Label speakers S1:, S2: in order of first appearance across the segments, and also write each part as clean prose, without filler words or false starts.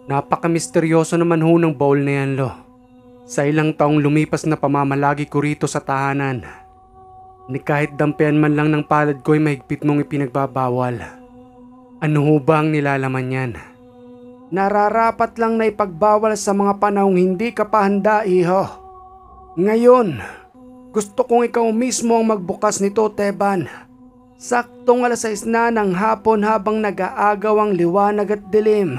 S1: Napaka-misteryoso naman ho ng bowl na yan, Lo. Sa ilang taong lumipas na pamamalagi ko rito sa tahanan, ni kahit dampian man lang ng palad ko ay mahigpit mong ipinagbabawal. Ano ho ba ang nilalaman yan?
S2: Nararapat lang na ipagbawal sa mga panahong hindi ka pa handa, iho. Ngayon, gusto kong ikaw mismo ang magbukas nito, Teban. Saktong 6:00 na ng hapon habang nag-aagaw ang liwanag at dilim.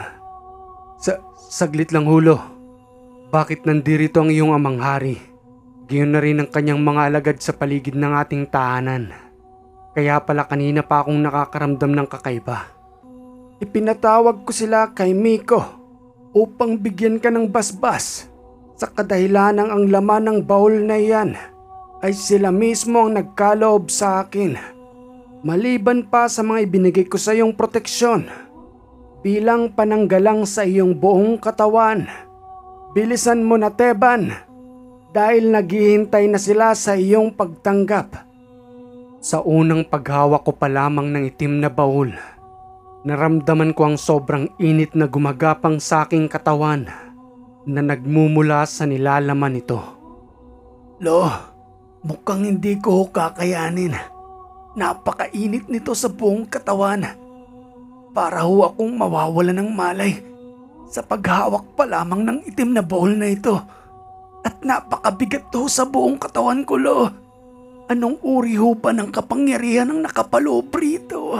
S1: Saglit lang, Hulo. Bakit nandirito ang iyong amang hari? Gayon na rin ang kanyang mga alagad sa paligid ng ating tahanan. Kaya pala kanina pa akong nakakaramdam ng kakaiba.
S2: Ipinatawag ko sila kay Miko upang bigyan ka ng basbas sa kadahilanang ang laman ng bowl na iyan ay sila mismo ang nagkaloob sa akin. Maliban pa sa mga ibinigay ko sa iyong proteksyon bilang pananggalang sa iyong buong katawan. Bilisan mo na, Teban, dahil naghihintay na sila sa iyong pagtanggap.
S1: Sa unang paghawak ko pa lamang ng itim na baul, naramdaman ko ang sobrang init na gumagapang sa aking katawan na nagmumula sa nilalaman nito.
S2: Lo, mukhang hindi ko kakayanin. Napakainit nito sa buong katawan. Para ho akong mawawala ng malay sa paghawak pa lamang ng itim na bowl na ito. At napakabigat to sa buong katawan ko, Lo. Anong uri ho ba ng kapangyarihan ng nakapaloob rito?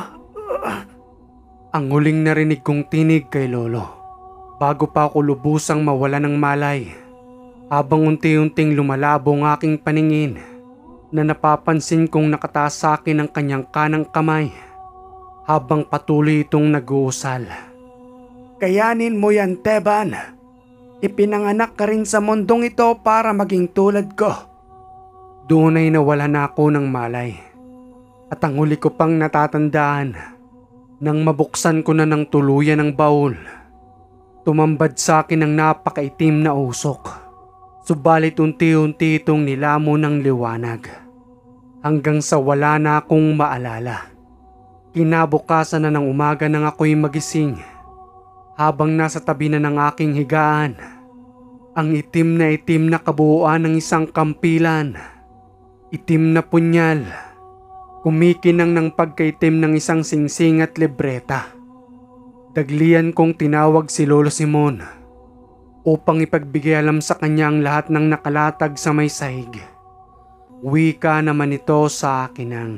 S1: Ang huling narinig kong tinig kay Lolo, bago pa ako lubusang mawala ng malay, habang unti-unting lumalabo ang aking paningin, na napapansin kong nakataas sa akin ang kanyang kanang kamay, habang patuloy itong nag-uusal.
S2: Kayanin mo yan, Teban. Ipinanganak ka rin sa mundong ito para maging tulad ko.
S1: Doon ay nawala na ako ng malay. At ang huli ko pang natatandaan, nang mabuksan ko na ng tuluyan ang baul, tumambad sa akin ang napakaitim na usok. Subalit unti-unti itong nilamo ng liwanag, hanggang sa wala na akong maalala. Kinabukasan na ng umaga nang ako'y magising, habang nasa tabi na ng aking higaan, ang itim na kabuuan ng isang kampilan. Itim na punyal, kumikinang ng pagkaitim ng isang singsing at libreta. Daglian kong tinawag si Lolo Simon upang ipagbigay alam sa kanya ang lahat ng nakalatag sa may sahig. Wika naman ito sa akin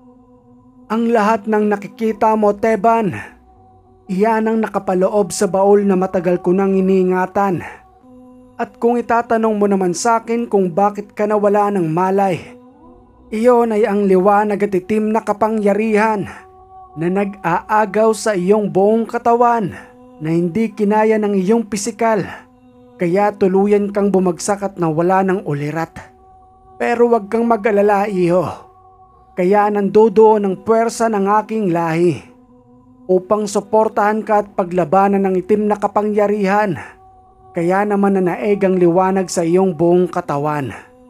S2: ang lahat ng nakikita mo, Teban, iyan ang nakapaloob sa baul na matagal ko nang iniingatan. At kung itatanong mo naman sa akin kung bakit ka nawala ng malay, iyon ay ang liwanag at itim na kapangyarihan na nag-aagaw sa iyong buong katawan na hindi kinaya ng iyong pisikal, kaya tuluyan kang bumagsak at nawala ng ulirat. Pero wag kang mag-alala, iho. Kaya nandoon ang puwersa ng aking lahi upang suportahan ka at paglabanan ng itim na kapangyarihan. Kaya naman nanaeg ang liwanag sa iyong buong katawan.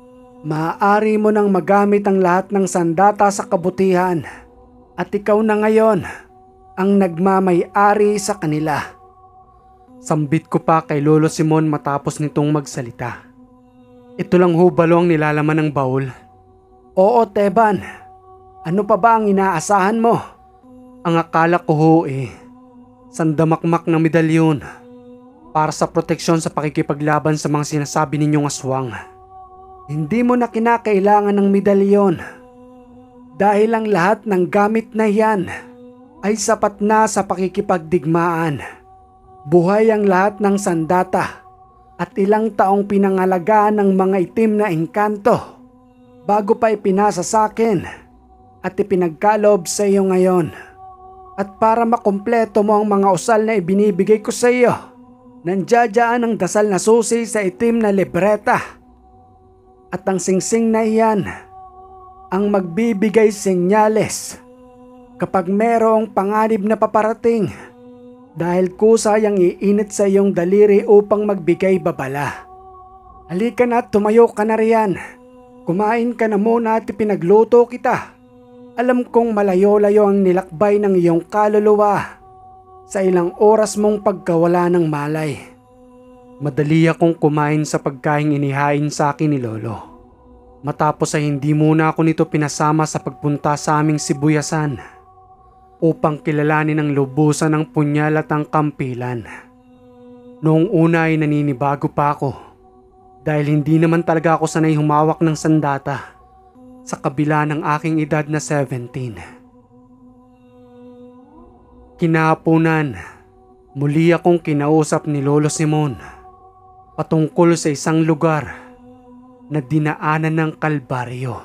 S2: Maaari mo nang magamit ang lahat ng sandata sa kabutihan at ikaw na ngayon ang nagmamay-ari sa kanila.
S1: Sambit ko pa kay Lolo Simon matapos nitong magsalita. Ito lang ho balo ang nilalaman ng baul?
S2: Oo, Teban. Ano pa ba ang inaasahan mo?
S1: Ang akala ko ho sandamakmak ng medalyon para sa proteksyon sa pakikipaglaban sa mga sinasabi ninyong aswang.
S2: Hindi mo na kinakailangan ng medalyon dahil ang lahat ng gamit na yan ay sapat na sa pakikipagdigmaan. Buhay ang lahat ng sandata at ilang taong pinangalagaan ng mga itim na engkanto bago pa ipinasa sa akin at ipinagkaloob sa iyo ngayon. At para makumpleto mo ang mga usal na ibinibigay ko sa iyo, nandiyadyaan ang dasal na susi sa itim na libreta. At ang singsing na iyan ang magbibigay senyales kapag merong panganib na paparating, dahil kusayang iinit sa iyong daliri upang magbigay babala. Halika na at tumayo ka na riyan. Kumain ka na muna at ipinagluto kita. Alam kong malayo-layo ang nilakbay ng iyong kaluluwa. sa ilang oras mong pagkawala ng malay.
S1: Madali akong kumain sa pagkaing inihain sa akin ni Lolo. Matapos ay hindi muna ako nito pinasama sa pagpunta sa aming sibuyasan upang kilalanin ang lubusan ng punyal at ang kampilan. Noong una ay naninibago pa ako dahil hindi naman talaga ako sanay humawak ng sandata sa kabila ng aking edad na 17. Kinahaponan, muli akong kinausap ni Lolo Simon patungkol sa isang lugar na dinaanan ng kalbaryo.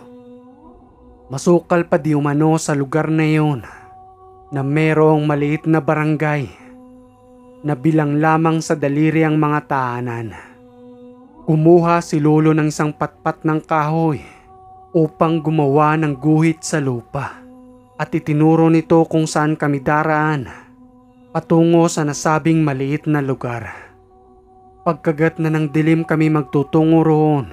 S1: Masukal pa di umano sa lugar na iyon na merong maliit na barangay na bilang lamang sa daliri ang mga tahanan. Kumuha si Lolo ng isang patpat ng kahoy upang gumawa ng guhit sa lupa at itinuro nito kung saan kami daraan patungo sa nasabing maliit na lugar. Pagkagat na ng dilim kami magtutungo roon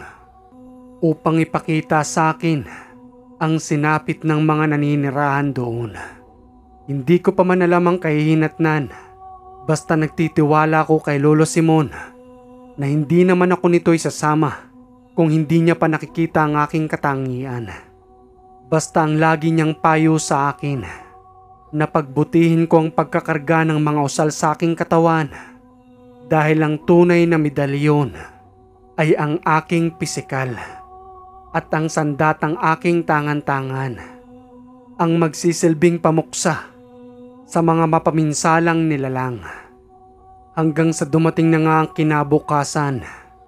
S1: upang ipakita sa akin ang sinapit ng mga naninirahan doon. Hindi ko pa man alam ang kahihinatnan, basta nagtitiwala ako kay Lolo Simon na hindi naman ako nito isasama kung hindi niya pa nakikita ang aking katangian. Basta ang lagi niyang payo sa akin na pagbutihin ko ang pagkakarga ng mga usal sa aking katawan dahil ang tunay na medalyon ay ang aking pisikal at ang sandatang aking tangan-tangan ang magsisilbing pamuksa sa mga mapaminsalang nilalang. Hanggang sa dumating na nga ang kinabukasan.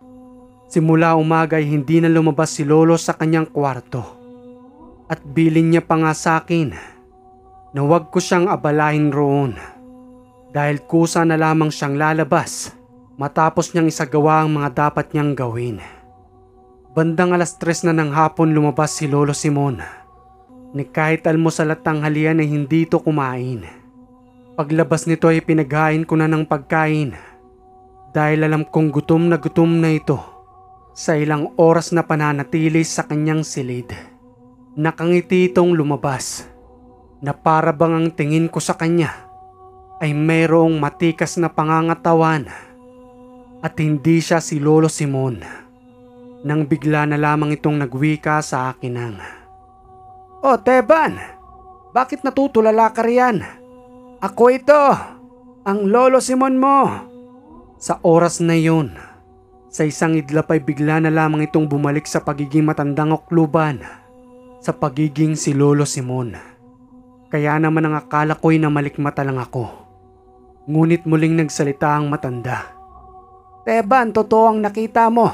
S1: Simula umaga ay hindi na lumabas si Lolo sa kanyang kwarto at bilin niya pa nga sa akin na huwag ko siyang abalahin roon dahil kusa na lamang siyang lalabas matapos niyang isagawa ang mga dapat niyang gawin. Bandang 3:00 na ng hapon lumabas si Lolo Simon ni kahit almusal at tanghalian ay hindi ito kumain. Paglabas nito ay pinaghain ko na ng pagkain dahil alam kong gutom na ito sa ilang oras na pananatili sa kanyang silid. Nakangiti itong lumabas na para bang ang tingin ko sa kanya ay mayroong matikas na pangangatawan at hindi siya si Lolo Simon. Nang bigla na lamang itong nagwika sa akin ng,
S2: "Oh, Teban, bakit natutulala ka riyan? Ako ito, ang Lolo Simon mo."
S1: Sa oras na yun, sa isang idlap ay bigla na lamang itong bumalik sa pagiging matandang okluban, sa pagiging si Lolo Simon. Kaya naman ang akala ko'y namalikmata lang ako. Ngunit muling nagsalita ang matanda.
S2: "Teban, totoo ang nakita mo.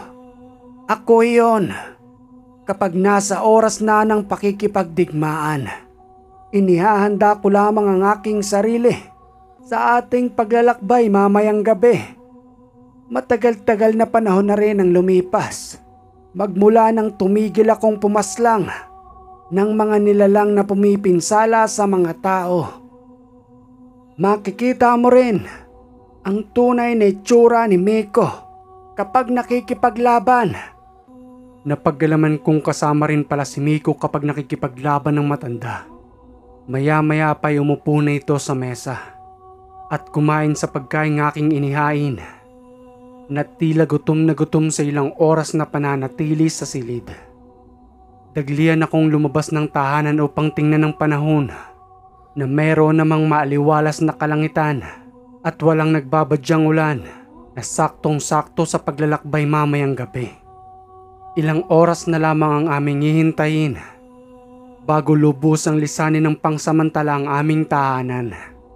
S2: Ako iyon. Kapag nasa oras na ng pakikipagdigmaan, inihahanda ko lamang ang aking sarili sa ating paglalakbay mamayang gabi. Matagal-tagal na panahon na rin ang lumipas. Magmula nang tumigil akong pumaslang ng mga nilalang na pumipinsala sa mga tao. Makikita mo rin ang tunay na itsura ni Miko kapag nakikipaglaban."
S1: Napagalaman kong kasama rin pala si Miko kapag nakikipaglaban ng matanda. Maya-maya pa'y umupo na ito sa mesa at kumain sa pagkain aking inihain na tila gutom na gutom sa ilang oras na pananatili sa silid. Daglian akong lumabas ng tahanan upang tingnan ng panahon na meron namang maaliwalas na kalangitan at walang nagbabadyang ulan na saktong-sakto sa paglalakbay mamayang gabi. Ilang oras na lamang ang aming hihintayin bago lubos ang lisanin ng pangsamantala ang aming tahanan.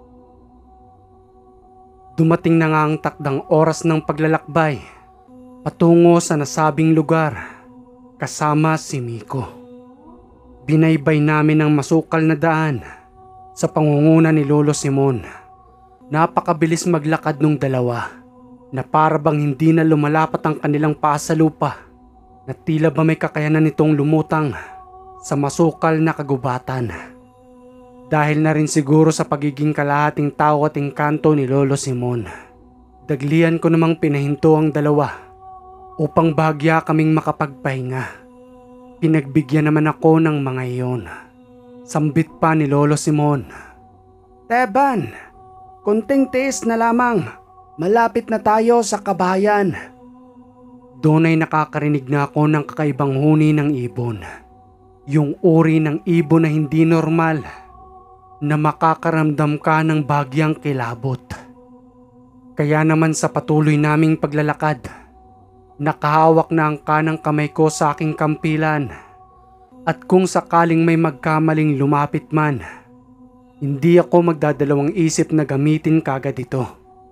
S1: Dumating na nga ang takdang oras ng paglalakbay patungo sa nasabing lugar kasama si Miko. Binaybay namin ang masukal na daan sa pangunguna ni Lolo Simon. Napakabilis maglakad nung dalawa na para bang hindi na lumalapat ang kanilang paa sa lupa na tila ba may kakayanan nitong lumutang sa masukal na kagubatan. Dahil na rin siguro sa pagiging kalahating tao at engkanto ni Lolo Simon, daglian ko namang pinahinto ang dalawa upang bahagya kaming makapagpahinga. Pinagbigyan naman ako ng mga iyon. Sambit pa ni Lolo Simon.
S2: "Teban, Kunting tiis na lamang. Malapit na tayo sa kabahayan.
S1: Doon ay nakakarinig na ako ng kakaibang huni ng ibon. Yung uri ng ibon na hindi normal, na makakaramdam ka ng bagyang kilabot. Kaya naman sa patuloy naming paglalakad, nakahawak na ang kanang kamay ko sa aking kampilan. At kung sakaling may magkamaling lumapit man, hindi ako magdadalawang isip na gamitin kagad ito.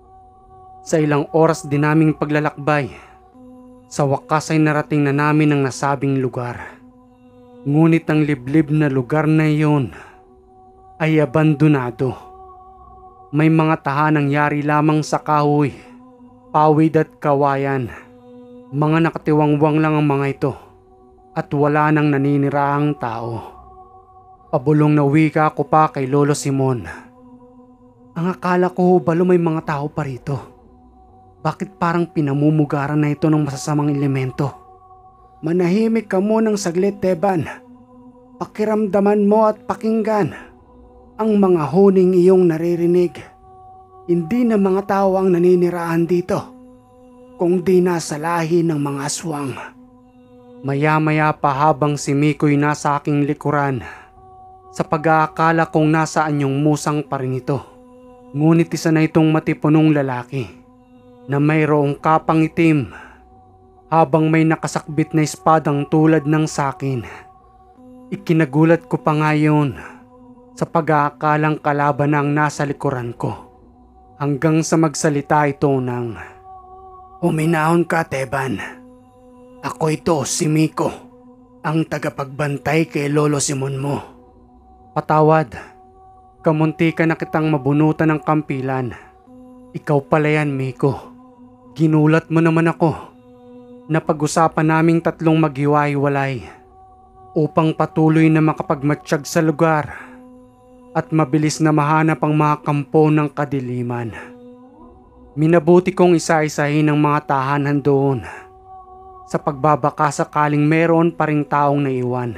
S1: Sa ilang oras din naming paglalakbay, sa wakas ay narating na namin ang nasabing lugar. Ngunit ang liblib na lugar na iyon ay abandonado. May mga tahanang yari lamang sa kahoy, pawid at kawayan. Mga nakatiwangwang lang ang mga ito at wala nang naniniraang tao. Pabulong na wika ko pa kay Lolo Simon. Ang akala ko balo may mga tao pa rito. Bakit parang pinamumugaran na ito ng masasamang elemento?
S2: Manahimik ka munang saglit, Teban. Pakiramdaman mo at pakinggan ang mga huning iyong naririnig. Hindi na mga tao ang naninirahan dito, kundi nasa lahi ng mga aswang.
S1: Maya-maya pa habang si Miko'y nasa aking likuran, sa pag-aakala kong nasaan yung musang pa rin ito. Ngunit isa na itong matipunong lalaki na mayroong kapang itim habang may nakasakbit na espadang tulad ng sakin. Ikinagulat ko pa ngayon sa pag-aakalang kalaban ang nasa likuran ko, hanggang sa magsalita ito ng,
S2: "Huminahon ka, Teban. Ako ito, si Miko, ang tagapagbantay kay Lolo Simon mo."
S1: "Patawad, kamunti ka na kitang mabunutan ng kampilan. Ikaw pala yan, Miko. Ginulat mo naman ako. Napag-usapan naming tatlong maghiwa-hiwalay upang patuloy na makapagmatsyag sa lugar at mabilis na mahanap ang mga kampo ng kadiliman. Minabuti kong isa-isahin ang mga tahanan doon sa pagbabaka sakaling meron pa ring taong naiwan.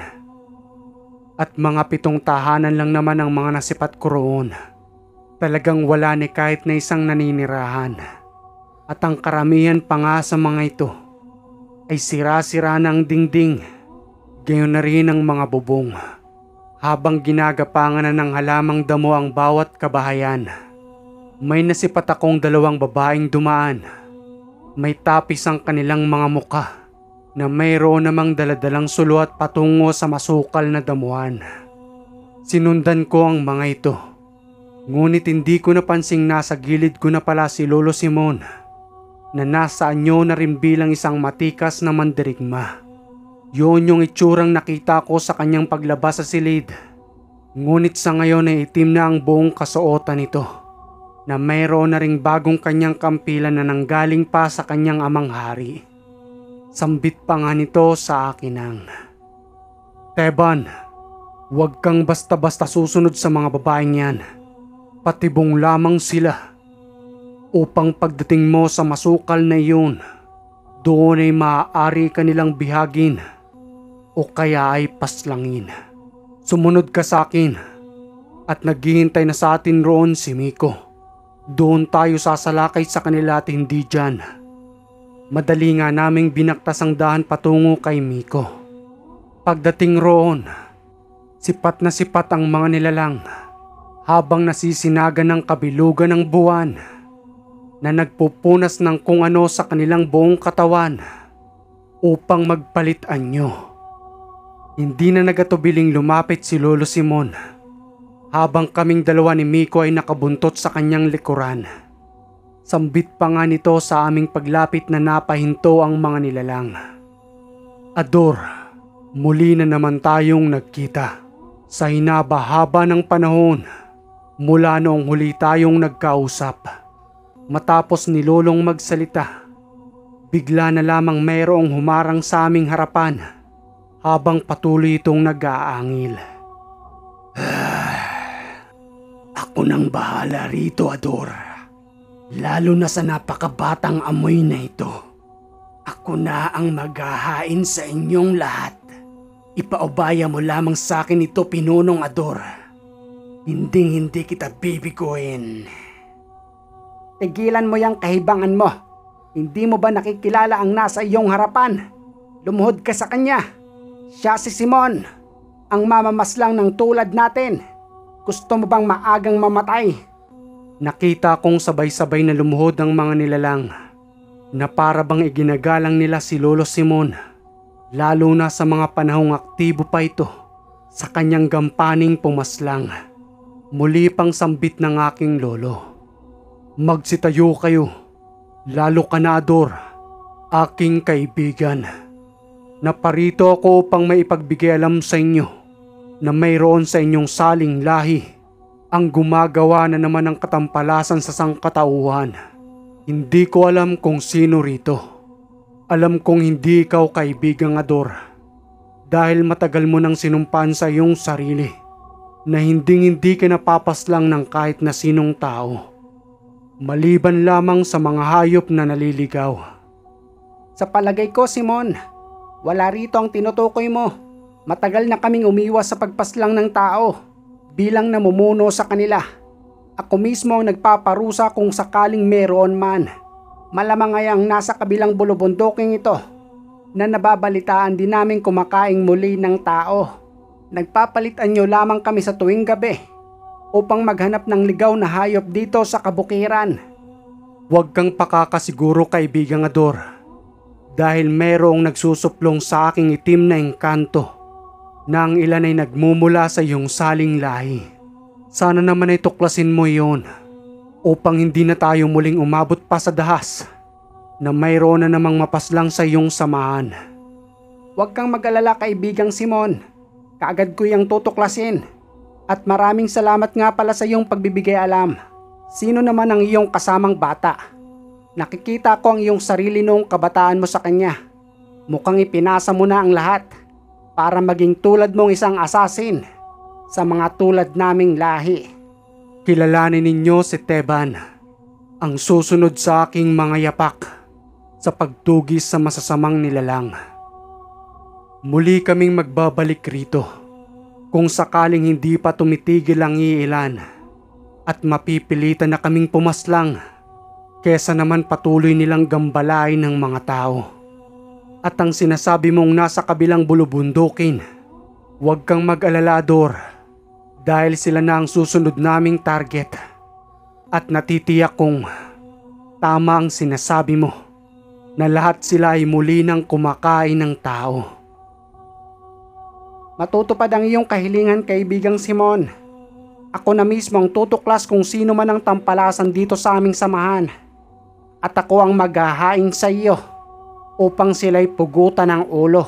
S1: At mga 7 tahanan lang naman ang mga nasipat ko roon. Talagang wala ni kahit na isang naninirahan. At ang karamihan pa nga sa mga ito ay sira-sira na ang dingding, gayon na rin ang mga bubong. Habang ginagapangan na ng halamang damo ang bawat kabahayan, may nasipat akong 2 babaeng dumaan. May tapis ang kanilang mga muka na mayroon namang daladalang suluat patungo sa masukal na damuhan. Sinundan ko ang mga ito, ngunit hindi ko napansing nasa gilid ko na pala si Lolo Simon na nasa anyo na rin bilang isang matikas na mandirigma. Yun yung itsurang nakita ko sa kanyang paglabas sa silid. Ngunit sa ngayon ay itim na ang buong kasuotan nito, na mayroon na ring bagong kanyang kampilan na nanggaling pa sa kanyang amang hari. Sambit pa nga nito sa akin ang, "Teban, huwag kang basta-basta susunod sa mga babaeng yan. Patibong lamang sila. Upang pagdating mo sa masukal na iyon, doon ay maaari ka nilang bihagin o kaya ay paslangin. Sumunod ka sa akin at naghihintay na sa atin roon si Miko. Doon tayo sasalakay sa kanila at hindi dyan." Madali nga naming binaktas ang daan patungo kay Miko. Pagdating roon, sipat na sipat ang mga nilalang habang nasisinaga ng kabilugan ng buwan na nagpupunas ng kung ano sa kanilang buong katawan upang magpalit anyo. Hindi na nagatubiling lumapit si Lolo Simon habang kaming 2 ni Miko ay nakabuntot sa kanyang likuran. Sambit pa nga nito sa aming paglapit na napahinto ang mga nilalang. "Ador, muli na naman tayong nagkita. Sa hinaba-haba ng panahon mula noong huli tayong nagkausap." Matapos ni Lolong magsalita, bigla na lamang mayroong humarang sa aming harapan habang patuloy itong nag-aangil.
S2: "Ako nang bahala rito, Ador. Lalo na sa napakabatang amoy na ito. Ako na ang maghahain sa inyong lahat. Ipaubaya mo lamang sa akin ito, Pinunong Ador. Hindi kita bibiguin." Tigilan mo yung kahibangan mo. Hindi mo ba nakikilala ang nasa iyong harapan? Lumuhod ka sa kanya. Siya si Simon, ang mamamaslang ng tulad natin. Gusto mo bang maagang mamatay?
S1: Nakita kong sabay-sabay na lumuhod ang mga nilalang na para bang iginagalang nila si Lolo Simon, lalo na sa mga panahong aktibo pa ito sa kanyang gampaning pumaslang. Muli pang sambit ng aking lolo. Magsitayo kayo, lalo ka na Ador, aking kaibigan. Naparito ako upang maipagbigay alam sa inyo na mayroon sa inyong saling lahi ang gumagawa na naman ng katampalasan sa sangkatauhan. Hindi ko alam kung sino rito. Alam kong hindi ikaw, kaibigang Ador, dahil matagal mo nang sinumpaan sa iyong sarili na hindi ka napapaslang ng kahit na sinong tao, maliban lamang sa mga hayop na naliligaw.
S2: Sa palagay ko, Simon, wala rito ang tinutukoy mo. Matagal na kaming umiwas sa pagpaslang ng tao bilang namumuno sa kanila. Ako mismo ang nagpaparusa kung sakaling meron man. Malamang ay ang nasa kabilang bulubunduking ito na nababalitaan din namin kumakaing muli ng tao. Nagpapalitan nyo lamang kami sa tuwing gabi upang maghanap ng ligaw na hayop dito sa kabukiran.
S1: Huwag kang pakakasiguro, kaibigang Ador, dahil merong nagsusuplong sa aking itim na engkanto na ang ilan ay nagmumula sa iyong saling lahi. Sana naman ay tuklasin mo iyon upang hindi na tayo muling umabot pa sa dahas na mayroon na namang mapaslang sa iyong samahan.
S2: Huwag kang mag-alala, kaibigang Simon. Kaagad ko iyang tutuklasin. At maraming salamat nga pala sa iyong pagbibigay alam. Sino naman ang iyong kasamang bata? Nakikita ko ang iyong sarili noong kabataan mo sa kanya. Mukhang ipinasa mo na ang lahat para maging tulad mong isang asasin sa mga tulad naming lahi.
S1: Kilalanin ninyo si Teban, ang susunod sa aking mga yapak sa pagtugis sa masasamang nilalang. Muli kaming magbabalik rito kung sakaling hindi pa tumitigil ang iilan at mapipilitan na kaming pumaslang kesa naman patuloy nilang gambalain ng mga tao. At ang sinasabi mong nasa kabilang bulubundukin, huwag kang mag-alala, Ador, dahil sila na ang susunod naming target. At natitiyak kong tama ang sinasabi mo na lahat sila ay muli nang kumakain ng tao.
S2: Matutupad ang iyong kahilingan, kaibigang Simon. Ako na mismo ang tutuklas kung sino man ang tampalasan dito sa aming samahan. At ako ang maghahain sa iyo upang sila'y pugutan ng ulo.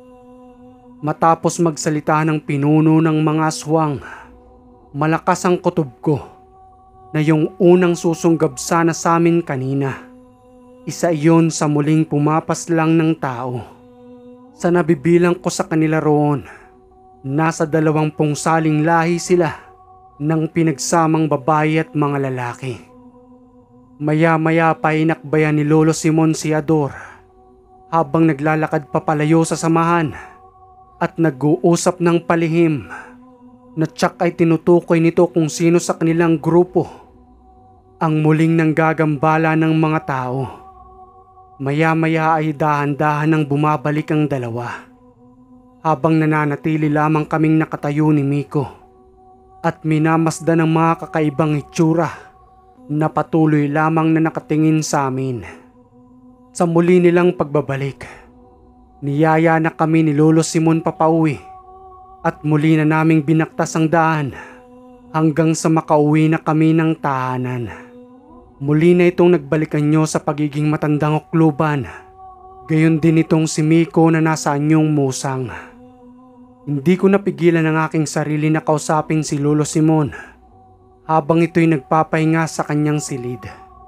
S1: Matapos magsalita ng pinuno ng mga aswang, malakas ang kutob ko na yung unang susunggab sana sa amin kanina. Isa iyon sa muling pumapaslang ng tao. Sa nabibilang ko sa kanila roon, nasa 20 saling lahi sila ng pinagsamang babae at mga lalaki. Maya-maya pa inakbayan ni Lolo Simon si Ador habang naglalakad papalayo sa samahan at nag-uusap ng palihim na tsak ay tinutukoy nito kung sino sa kanilang grupo ang muling nanggagambala ng mga tao. Maya-maya ay dahan-dahan nang bumabalik ang dalawa habang nananatili lamang kaming nakatayo ni Miko at minamasdan ng mga kakaibang itsura na patuloy lamang na nakatingin sa amin. Sa muli nilang pagbabalik, niyaya na kami ni Lolo Simon papauwi at muli na naming binaktas ang daan hanggang sa makauwi na kami ng tahanan. Muli na itong nagbalikan nyo sa pagiging matandang okluban, gayon din itong si Miko na nasa anyong musang. Hindi ko napigilan ang aking sarili na kausapin si Lolo Simon habang ito'y nagpapahinga sa kanyang silid.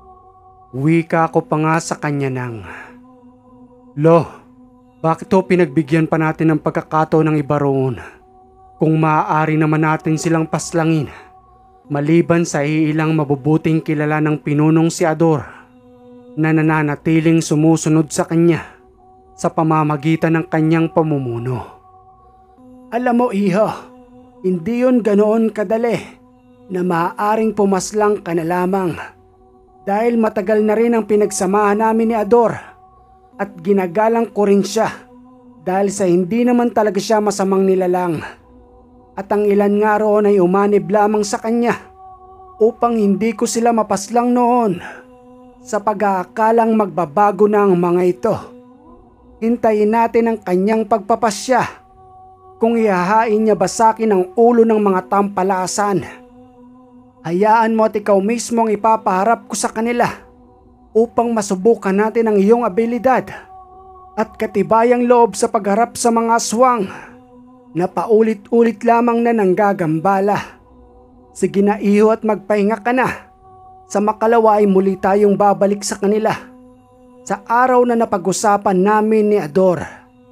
S1: Wika ko pa nga sa kanya ng, "Lo, bakit to pinagbigyan pa natin ng pagkakataon ng iba roon kung maaari naman natin silang paslangin maliban sa iilang mabubuting kilala ng pinunong si Ador na nananatiling sumusunod sa kanya sa pamamagitan ng kanyang pamumuno."
S2: Alam mo, iho, hindi yun ganoon kadali na maaaring pumaslang ka na lamang. Dahil matagal na rin ang pinagsamahan namin ni Ador at ginagalang ko rin siya dahil sa hindi naman talaga siya masamang nilalang. At ang ilan nga roon ay umanib lamang sa kanya upang hindi ko sila mapaslang noon sa pag-aakalang magbabago na ang mga ito. Hintayin natin ang kanyang pagpapasya kung ihahain niya ba sa akin ang ulo ng mga tampalasan. Hayaan mo at ikaw mismo ang ipapaharap ko sa kanila upang masubukan natin ang iyong abilidad at katibayang loob sa pagharap sa mga aswang na paulit-ulit lamang na nanggagambala. Sige na iyo at magpahinga ka na. Sa makalawa ay muli tayong babalik sa kanila sa araw na napag-usapan namin ni Ador.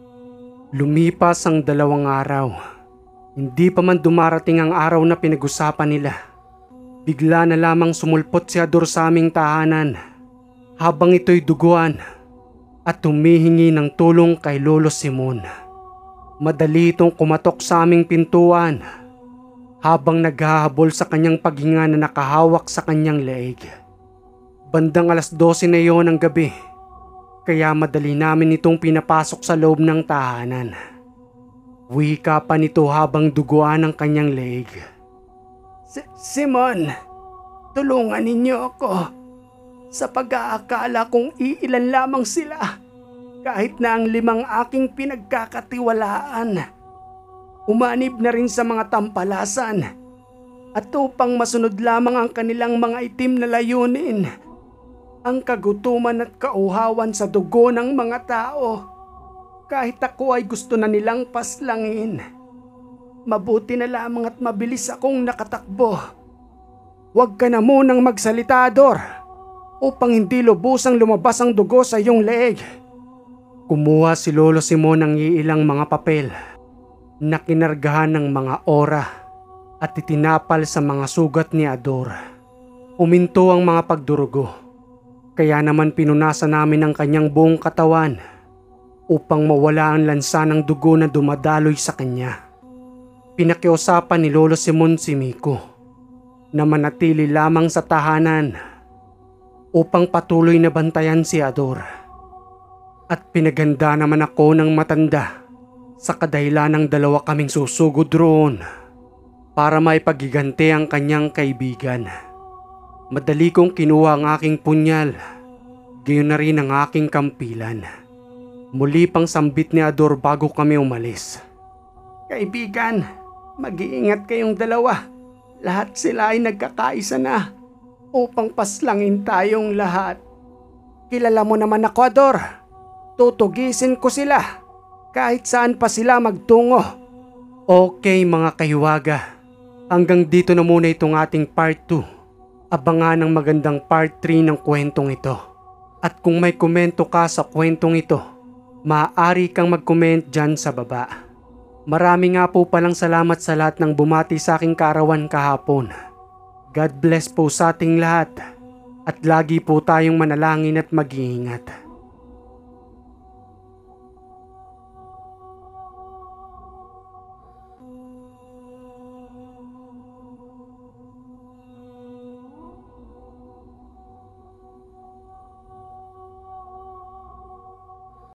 S1: Lumipas ang 2 araw. Hindi pa man dumarating ang araw na pinag-usapan nila. Bigla na lamang sumulpot si Ador sa aming tahanan habang ito'y duguan at humihingi ng tulong kay Lolo Simon. Madali itong kumatok sa aming pintuan habang naghahabol sa kanyang paghinga na nakahawak sa kanyang leeg. Bandang 12:00 na iyon ng gabi, kaya madali namin itong pinapasok sa loob ng tahanan. Wika pa nito habang duguan ang kanyang leeg.
S2: Simon, tulungan ninyo ako sa pag-aakala kong iilan lamang sila kahit na ang 5 aking pinagkakatiwalaan. Umanib na rin sa mga tampalasan at upang masunod lamang ang kanilang mga itim na layunin, ang kagutuman at kauhawan sa dugo ng mga tao. Kahit ako ay gusto na nilang paslangin. Mabuti na lamang at mabilis akong nakatakbo. Huwag ka na munang magsalita, Ador, upang hindi lubusang lumabas ang dugo sa iyong leeg.
S1: Kumuha si Lolo Simon ng iilang mga papel na kinargahan ng mga ora at itinapal sa mga sugat ni Ador. Uminto ang mga pagdurugo, kaya naman pinunasan namin ang kanyang buong katawan upang mawala ang lansa ng dugo na dumadaloy sa kanya. Pinakiusapan ni Lolo Simon si Miko na manatili lamang sa tahanan upang patuloy na bantayan si Ador. At pinaganda naman ako ng matanda sa kadahilan ng 2 kaming susugod roon para maipagiganti ang kanyang kaibigan. Madali kong kinuha ang aking punyal, gayon na rin ang aking kampilan. Muli pang sambit ni Ador bago kami umalis.
S2: Kaibigan, mag-iingat kayong 2. Lahat sila ay nagkakaisa na upang paslangin tayong lahat. Kilala mo naman ako, Ador. Tutugisin ko sila kahit saan pa sila magtungo.
S1: Okay mga kahiwaga, hanggang dito na muna itong ating part 2. Abangan ang magandang part 3 ng kwentong ito. At kung may komento ka sa kwentong ito, maaari kang mag-comment dyan sa baba. Marami nga po palang salamat sa lahat ng bumati sa aking kaarawan kahapon. God bless po sa ating lahat at lagi po tayong manalangin at mag-iingat.